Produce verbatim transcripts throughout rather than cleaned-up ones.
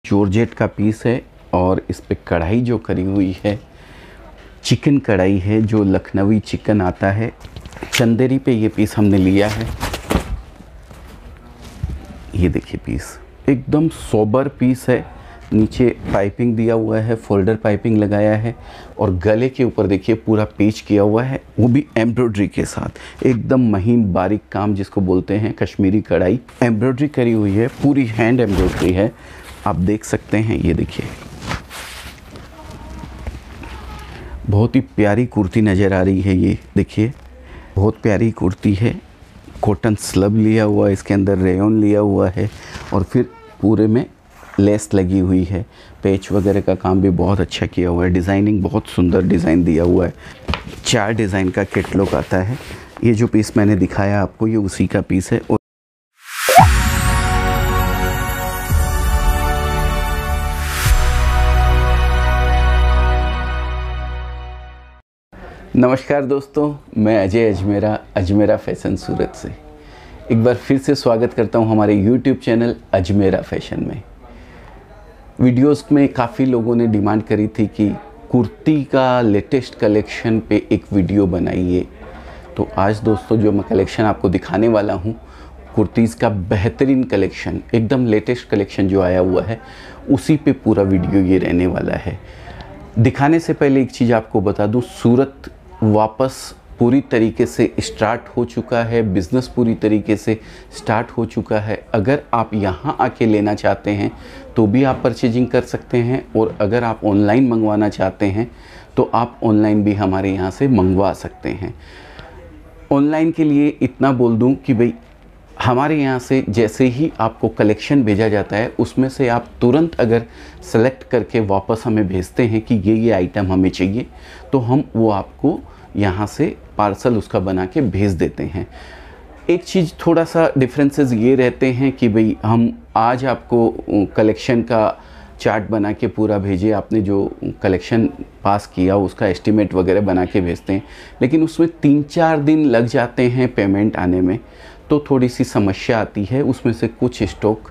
Georgette का piece है और इस पे कढ़ाई जो करी हुई है चिकन कढ़ाई है, जो लखनवी चिकन आता है। चंदेरी पे ये पीस हमने लिया है। ये देखिए पीस एकदम सोबर पीस है। नीचे पाइपिंग दिया हुआ है, फोल्डर पाइपिंग लगाया है और गले के ऊपर देखिए पूरा पेच किया हुआ है, वो भी एम्ब्रॉयडरी के साथ। एकदम महीन बारीक काम जिसको बोलते हैं कश्मीरी कढ़ाई, एम्ब्रॉयडरी करी हुई है, पूरी हैंड एम्ब्रॉयडरी है। आप देख सकते हैं, ये देखिए बहुत ही प्यारी कुर्ती नज़र आ रही है। ये देखिए बहुत प्यारी कुर्ती है। कॉटन स्लब लिया हुआ है, इसके अंदर रेयन लिया हुआ है और फिर पूरे में लेस लगी हुई है। पेच वगैरह का काम भी बहुत अच्छा किया हुआ है। डिज़ाइनिंग बहुत सुंदर डिज़ाइन दिया हुआ है। चार डिज़ाइन का कैटलॉग आता है। ये जो पीस मैंने दिखाया आपको, ये उसी का पीस है। और नमस्कार दोस्तों, मैं अजय अजमेरा, अजमेरा फैशन सूरत से एक बार फिर से स्वागत करता हूं हमारे यूट्यूब चैनल अजमेरा फैशन में। वीडियोस में काफ़ी लोगों ने डिमांड करी थी कि कुर्ती का लेटेस्ट कलेक्शन पे एक वीडियो बनाइए। तो आज दोस्तों जो मैं कलेक्शन आपको दिखाने वाला हूं, कुर्तीज़ का बेहतरीन कलेक्शन, एकदम लेटेस्ट कलेक्शन जो आया हुआ है, उसी पे पूरा वीडियो ये रहने वाला है। दिखाने से पहले एक चीज़ आपको बता दूं, सूरत वापस पूरी तरीके से स्टार्ट हो चुका है, बिज़नेस पूरी तरीके से स्टार्ट हो चुका है। अगर आप यहाँ आके लेना चाहते हैं तो भी आप परचेजिंग कर सकते हैं, और अगर आप ऑनलाइन मंगवाना चाहते हैं तो आप ऑनलाइन भी हमारे यहाँ से मंगवा सकते हैं। ऑनलाइन के लिए इतना बोल दूँ कि भाई हमारे यहाँ से जैसे ही आपको कलेक्शन भेजा जाता है, उसमें से आप तुरंत अगर सेलेक्ट करके वापस हमें भेजते हैं कि ये ये आइटम हमें चाहिए, तो हम वो आपको यहाँ से पार्सल उसका बना के भेज देते हैं। एक चीज़ थोड़ा सा डिफरेंसेस ये रहते हैं कि भाई हम आज आपको कलेक्शन का चार्ट बना के पूरा भेजे, आपने जो कलेक्शन पास किया उसका एस्टिमेट वगैरह बना के भेजते हैं, लेकिन उसमें तीन चार दिन लग जाते हैं पेमेंट आने में, तो थोड़ी सी समस्या आती है। उसमें से कुछ स्टॉक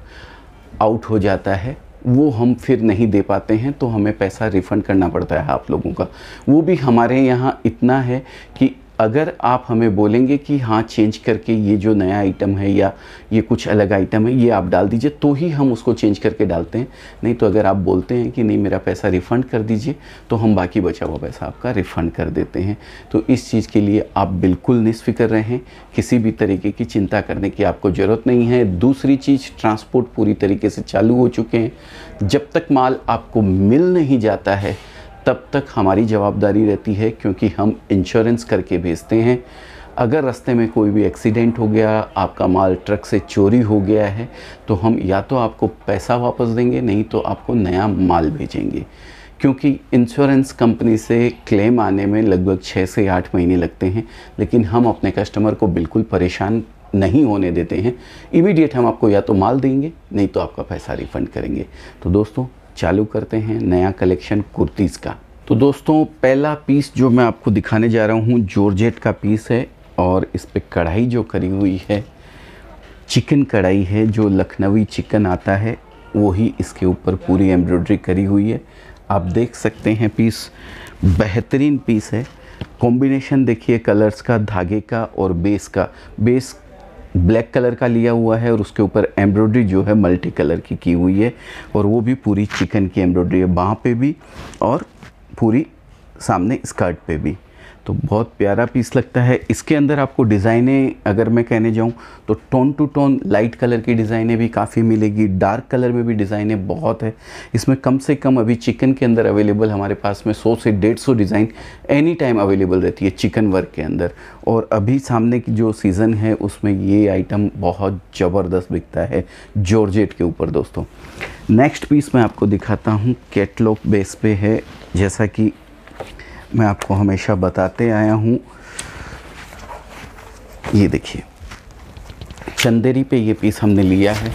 आउट हो जाता है, वो हम फिर नहीं दे पाते हैं, तो हमें पैसा रिफ़ंड करना पड़ता है आप लोगों का। वो भी हमारे यहाँ इतना है कि अगर आप हमें बोलेंगे कि हाँ चेंज करके ये जो नया आइटम है या ये कुछ अलग आइटम है ये आप डाल दीजिए, तो ही हम उसको चेंज करके डालते हैं। नहीं तो अगर आप बोलते हैं कि नहीं मेरा पैसा रिफ़ंड कर दीजिए, तो हम बाकी बचा हुआ पैसा आपका रिफ़ंड कर देते हैं। तो इस चीज़ के लिए आप बिल्कुल निश्चिंत रहें, किसी भी तरीके की चिंता करने की आपको ज़रूरत नहीं है। दूसरी चीज़, ट्रांसपोर्ट पूरी तरीके से चालू हो चुके हैं। जब तक माल आपको मिल नहीं जाता है तब तक हमारी जवाबदारी रहती है, क्योंकि हम इंश्योरेंस करके भेजते हैं। अगर रास्ते में कोई भी एक्सीडेंट हो गया, आपका माल ट्रक से चोरी हो गया है, तो हम या तो आपको पैसा वापस देंगे, नहीं तो आपको नया माल भेजेंगे। क्योंकि इंश्योरेंस कंपनी से क्लेम आने में लगभग छः से आठ महीने लगते हैं, लेकिन हम अपने कस्टमर को बिल्कुल परेशान नहीं होने देते हैं। इमीडिएट हम आपको या तो माल देंगे, नहीं तो आपका पैसा रिफ़ंड करेंगे। तो दोस्तों चालू करते हैं नया कलेक्शन कुर्तीज़ का। तो दोस्तों पहला पीस जो मैं आपको दिखाने जा रहा हूँ जॉर्जेट का पीस है, और इस पे कढ़ाई जो करी हुई है चिकन कढ़ाई है, जो लखनवी चिकन आता है, वही इसके ऊपर पूरी एम्ब्रॉयडरी करी हुई है। आप देख सकते हैं पीस बेहतरीन पीस है। कॉम्बिनेशन देखिए कलर्स का, धागे का और बेस का। बेस ब्लैक कलर का लिया हुआ है और उसके ऊपर एम्ब्रॉयडरी जो है मल्टी कलर की की हुई है, और वो भी पूरी चिकन की एम्ब्रॉयडरी है, बाह पे भी और पूरी सामने स्कर्ट पे भी। तो बहुत प्यारा पीस लगता है। इसके अंदर आपको डिज़ाइनें अगर मैं कहने जाऊँ तो tone to tone light colour की डिज़ाइनें भी काफ़ी मिलेगी, डार्क कलर में भी डिज़ाइनें बहुत है। इसमें कम से कम अभी चिकन के अंदर अवेलेबल हमारे पास में सौ से डेढ़ सौ डिज़ाइन एनी टाइम अवेलेबल रहती है चिकन वर्क के अंदर। और अभी सामने की जो सीज़न है उसमें ये आइटम बहुत ज़बरदस्त बिकता है जॉर्जेट के ऊपर। दोस्तों नेक्स्ट पीस मैं आपको दिखाता हूँ, कैटलॉग बेस पे है, जैसा कि मैं आपको हमेशा बताते आया हूँ। ये देखिए चंदेरी पे ये पीस हमने लिया है।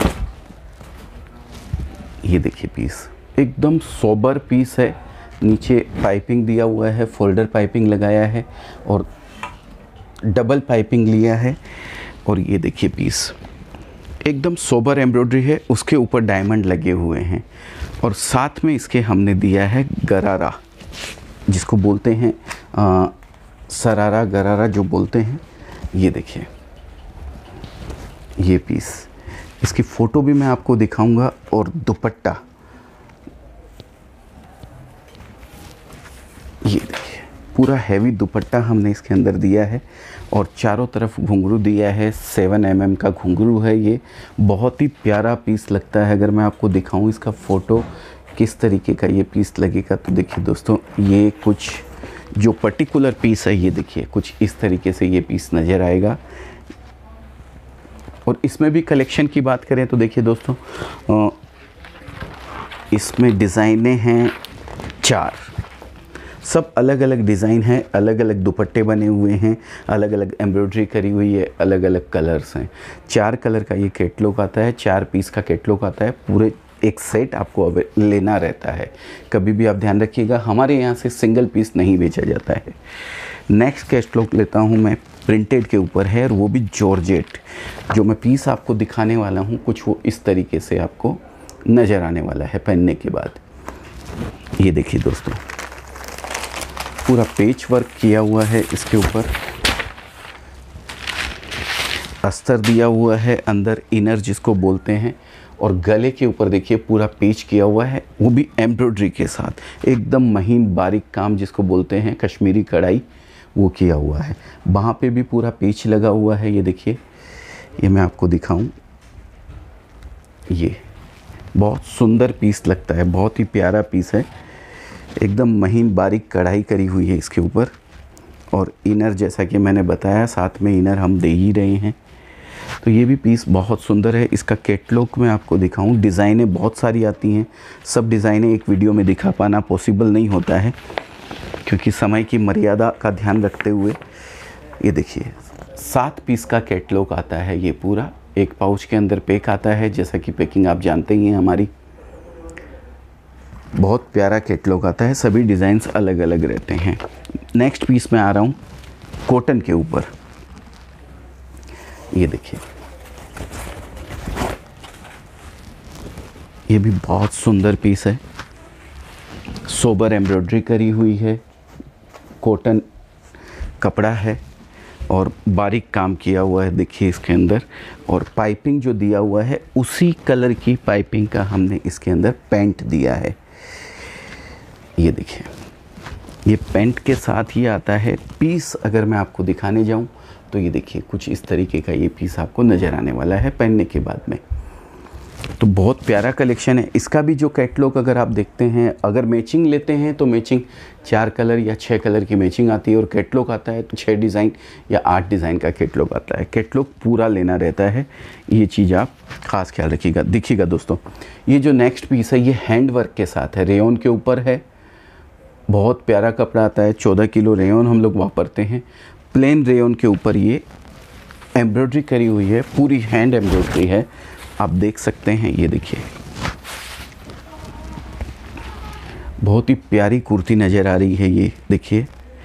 ये देखिए पीस एकदम सोबर पीस है। नीचे पाइपिंग दिया हुआ है, फोल्डर पाइपिंग लगाया है और डबल पाइपिंग लिया है। और ये देखिए पीस एकदम सोबर एम्ब्रॉयडरी है, उसके ऊपर डायमंड लगे हुए हैं और साथ में इसके हमने दिया है गरारा, जिसको बोलते हैं आ, सरारा गरारा जो बोलते हैं। ये देखिए ये पीस, इसकी फ़ोटो भी मैं आपको दिखाऊंगा। और दुपट्टा ये देखिए, पूरा हैवी दुपट्टा हमने इसके अंदर दिया है और चारों तरफ घुंघरू दिया है। सेवन एम एम का घुंघरू है। ये बहुत ही प्यारा पीस लगता है। अगर मैं आपको दिखाऊं इसका फ़ोटो किस तरीके का ये पीस लगेगा, तो देखिए दोस्तों, ये कुछ जो पर्टिकुलर पीस है, ये देखिए कुछ इस तरीके से ये पीस नज़र आएगा। और इसमें भी कलेक्शन की बात करें तो देखिए दोस्तों, इसमें डिज़ाइनें हैं चार, सब अलग अलग डिज़ाइन हैं, अलग अलग दुपट्टे बने हुए हैं, अलग अलग एम्ब्रॉयडरी करी हुई है, अलग अलग कलर्स हैं। चार कलर का ये कैटलॉग आता है, चार पीस का कैटलॉग आता है। पूरे एक सेट आपको अब लेना रहता है। कभी भी आप ध्यान रखिएगा, हमारे यहाँ से सिंगल पीस नहीं बेचा जाता है। नेक्स्ट कैटलॉग लेता हूँ मैं, प्रिंटेड के ऊपर है और वो भी जॉर्जेट। जो मैं पीस आपको दिखाने वाला हूँ कुछ वो इस तरीके से आपको नज़र आने वाला है पहनने के बाद। ये देखिए दोस्तों, पूरा पेच वर्क किया हुआ है, इसके ऊपर अस्तर दिया हुआ है, अंदर इनर जिसको बोलते हैं, और गले के ऊपर देखिए पूरा पेच किया हुआ है, वो भी एम्ब्रॉयडरी के साथ। एकदम महीन बारीक काम जिसको बोलते हैं कश्मीरी कढ़ाई, वो किया हुआ है। वहाँ पे भी पूरा पेच लगा हुआ है। ये देखिए, ये मैं आपको दिखाऊं, ये बहुत सुंदर पीस लगता है, बहुत ही प्यारा पीस है। एकदम महीन बारीक कढ़ाई करी हुई है इसके ऊपर, और इनर जैसा कि मैंने बताया साथ में इनर हम दे ही रहे हैं। तो ये भी पीस बहुत सुंदर है। इसका कैटलॉग मैं आपको दिखाऊं, डिज़ाइनें बहुत सारी आती हैं, सब डिज़ाइनें एक वीडियो में दिखा पाना पॉसिबल नहीं होता है क्योंकि समय की मर्यादा का ध्यान रखते हुए। ये देखिए, सात पीस का कैटलॉग आता है ये पूरा। एक पाउच के अंदर पैक आता है, जैसा कि पैकिंग आप जानते ही हैं हमारी। बहुत प्यारा कैटलॉग आता है, सभी डिज़ाइंस अलग अलग रहते हैं। नेक्स्ट पीस में आ रहा हूँ कॉटन के ऊपर। ये देखिए, ये भी बहुत सुंदर पीस है, सोबर एम्ब्रॉयडरी करी हुई है, कॉटन कपड़ा है और बारीक काम किया हुआ है। देखिए इसके अंदर, और पाइपिंग जो दिया हुआ है उसी कलर की पाइपिंग का हमने इसके अंदर पेंट दिया है। ये देखिए, ये पेंट के साथ ही आता है पीस। अगर मैं आपको दिखाने जाऊं तो ये देखिए कुछ इस तरीके का ये पीस आपको नज़र आने वाला है पहनने के बाद में। तो बहुत प्यारा कलेक्शन है। इसका भी जो कैटलॉग अगर आप देखते हैं, अगर मैचिंग लेते हैं तो मैचिंग चार कलर या छः कलर की मैचिंग आती है, और कैटलॉग आता है तो छः डिज़ाइन या आठ डिज़ाइन का कैटलॉग आता है। कैटलॉग पूरा लेना रहता है, ये चीज़ आप ख़ास ख्याल रखिएगा। देखिएगा दोस्तों, ये जो नेक्स्ट पीस है ये हैंड वर्क के साथ है, रेयॉन के ऊपर है। बहुत प्यारा कपड़ा आता है, चौदह किलो रेयॉन हम लोग वापरते हैं। प्लेन रेयॉन के ऊपर ये एम्ब्रॉयडरी करी हुई है, पूरी हैंड एम्ब्रॉयडरी है, आप देख सकते हैं। ये देखिए, बहुत ही प्यारी कुर्ती नज़र आ रही है। ये देखिए,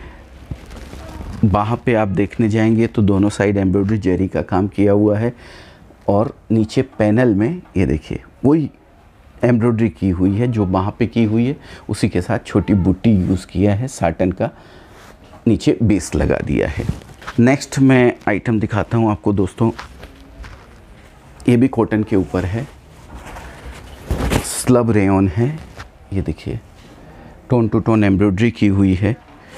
वहाँ पे आप देखने जाएंगे तो दोनों साइड एम्ब्रॉयडरी जरी का काम किया हुआ है, और नीचे पैनल में ये देखिए वही एम्ब्रॉयडरी की हुई है जो वहाँ पे की हुई है, उसी के साथ छोटी बूटी यूज़ किया है, साटन का नीचे बेस लगा दिया है। नेक्स्ट मैं आइटम दिखाता हूँ आपको दोस्तों, ये भी कॉटन के ऊपर है, स्लब रेयॉन है। ये देखिए, टोन टू टोन एम्ब्रॉयडरी की हुई है,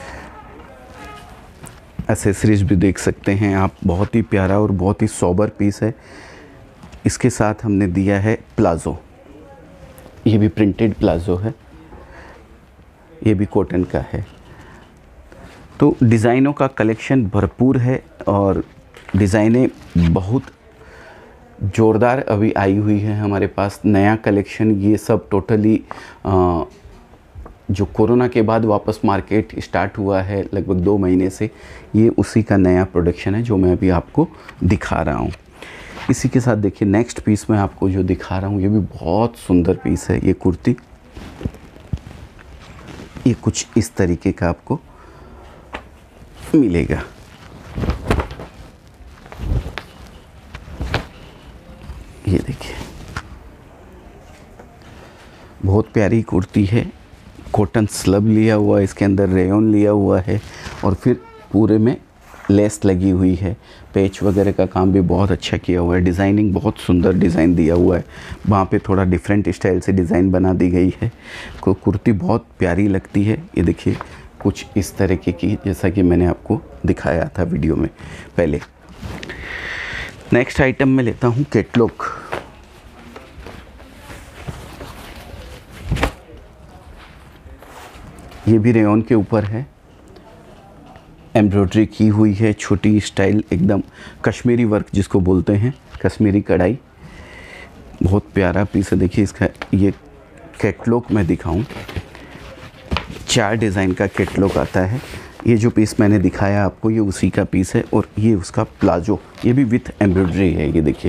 एसेसरीज भी देख सकते हैं आप। बहुत ही प्यारा और बहुत ही सोबर पीस है। इसके साथ हमने दिया है प्लाज़ो, ये भी प्रिंटेड प्लाज़ो है, ये भी कॉटन का है। तो डिज़ाइनों का कलेक्शन भरपूर है और डिज़ाइनें बहुत ज़ोरदार अभी आई हुई है हमारे पास। नया कलेक्शन ये सब टोटली जो कोरोना के बाद वापस मार्केट स्टार्ट हुआ है लगभग दो महीने से, ये उसी का नया प्रोडक्शन है जो मैं अभी आपको दिखा रहा हूँ। इसी के साथ देखिए नेक्स्ट पीस मैं आपको जो दिखा रहा हूँ ये भी बहुत सुंदर पीस है। ये कुर्ती, ये कुछ इस तरीके का आपको मिलेगा। ये देखिए, बहुत प्यारी कुर्ती है। कॉटन स्लब लिया हुआ है, इसके अंदर रेयन लिया हुआ है और फिर पूरे में लेस लगी हुई है। पेच वगैरह का काम भी बहुत अच्छा किया हुआ है। डिज़ाइनिंग बहुत सुंदर डिज़ाइन दिया हुआ है। वहाँ पे थोड़ा डिफरेंट स्टाइल से डिज़ाइन बना दी गई है। को कुर्ती बहुत प्यारी लगती है। ये देखिए कुछ इस तरीके की, जैसा कि मैंने आपको दिखाया था वीडियो में पहले। नेक्स्ट आइटम में लेता हूँ कैटलॉग। ये भी रेयन के ऊपर है, एम्ब्रॉयडरी की हुई है, छोटी स्टाइल, एकदम कश्मीरी वर्क जिसको बोलते हैं, कश्मीरी कढ़ाई। बहुत प्यारा पीस है। देखिए इसका ये कैटलॉग मैं दिखाऊं, चार डिज़ाइन का कैटलॉग आता है। ये जो पीस मैंने दिखाया आपको, ये उसी का पीस है और ये उसका प्लाजो, ये भी विथ एम्ब्रॉयडरी है। ये देखिए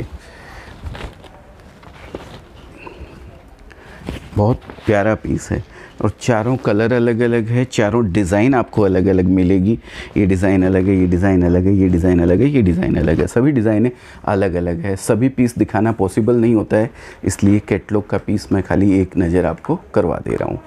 बहुत प्यारा पीस है और चारों कलर अलग अलग है, चारों डिज़ाइन आपको अलग अलग मिलेगी। ये डिज़ाइन अलग है, ये डिज़ाइन अलग है, ये डिज़ाइन अलग है, ये डिज़ाइन अलग है, सभी डिज़ाइनें अलग अलग है। सभी पीस दिखाना पॉसिबल नहीं होता है, इसलिए कैटलॉग का पीस मैं खाली एक नज़र आपको करवा दे रहा हूँ।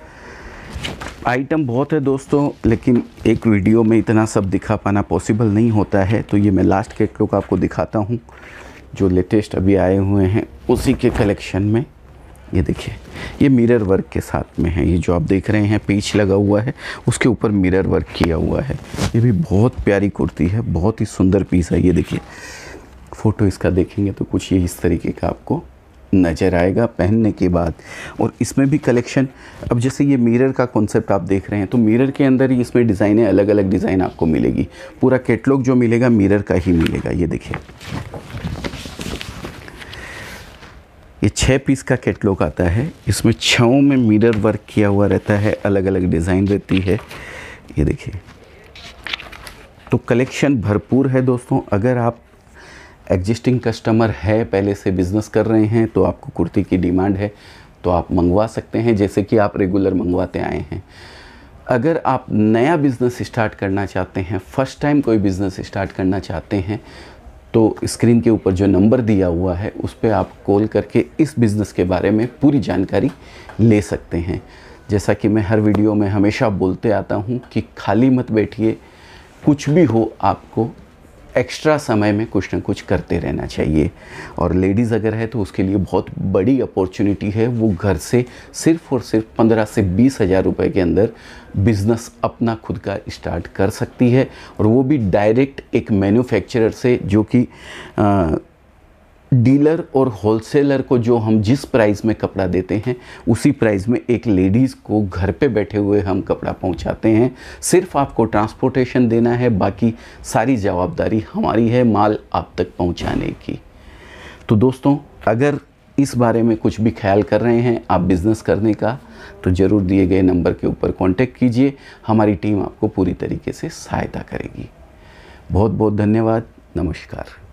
आइटम बहुत है दोस्तों, लेकिन एक वीडियो में इतना सब दिखा पाना पॉसिबल नहीं होता है, तो ये मैं लास्ट कैटलॉग आपको दिखाता हूँ जो लेटेस्ट अभी आए हुए हैं उसी के कलेक्शन में। ये देखिए, ये मिरर वर्क के साथ में है। ये जो आप देख रहे हैं पेच लगा हुआ है, उसके ऊपर मिरर वर्क किया हुआ है। ये भी बहुत प्यारी कुर्ती है, बहुत ही सुंदर पीस है। ये देखिए फ़ोटो इसका देखेंगे तो कुछ ये इस तरीके का आपको नज़र आएगा पहनने के बाद। और इसमें भी कलेक्शन, अब जैसे ये मिरर का कॉन्सेप्ट आप देख रहे हैं, तो मिरर के अंदर ही इसमें डिज़ाइनें अलग अलग डिज़ाइन आपको मिलेगी। पूरा कैटलॉग जो मिलेगा मिरर का ही मिलेगा। ये देखिए ये छः पीस का कैटलॉग आता है। इसमें छहों में मिरर वर्क किया हुआ रहता है, अलग अलग डिज़ाइन रहती है। ये देखिए, तो कलेक्शन भरपूर है दोस्तों। अगर आप एग्जिस्टिंग कस्टमर है, पहले से बिज़नेस कर रहे हैं, तो आपको कुर्ती की डिमांड है तो आप मंगवा सकते हैं, जैसे कि आप रेगुलर मंगवाते आए हैं। अगर आप नया बिज़नेस स्टार्ट करना चाहते हैं, फ़र्स्ट टाइम कोई बिज़नेस स्टार्ट करना चाहते हैं, तो स्क्रीन के ऊपर जो नंबर दिया हुआ है उस पर आप कॉल करके इस बिज़नेस के बारे में पूरी जानकारी ले सकते हैं। जैसा कि मैं हर वीडियो में हमेशा बोलते आता हूं कि खाली मत बैठिए, कुछ भी हो आपको एक्स्ट्रा समय में कुछ ना कुछ करते रहना चाहिए। और लेडीज़ अगर है तो उसके लिए बहुत बड़ी अपॉर्चुनिटी है। वो घर से सिर्फ़ और सिर्फ पंद्रह से बीस हज़ार रुपये के अंदर बिज़नेस अपना खुद का स्टार्ट कर सकती है, और वो भी डायरेक्ट एक मैन्युफैक्चरर से, जो कि डीलर और होलसेलर को जो हम जिस प्राइस में कपड़ा देते हैं उसी प्राइस में एक लेडीज़ को घर पे बैठे हुए हम कपड़ा पहुंचाते हैं। सिर्फ आपको ट्रांसपोर्टेशन देना है, बाकी सारी जवाबदारी हमारी है माल आप तक पहुंचाने की। तो दोस्तों, अगर इस बारे में कुछ भी ख्याल कर रहे हैं आप बिज़नेस करने का, तो ज़रूर दिए गए नंबर के ऊपर कांटेक्ट कीजिए। हमारी टीम आपको पूरी तरीके से सहायता करेगी। बहुत बहुत धन्यवाद। नमस्कार।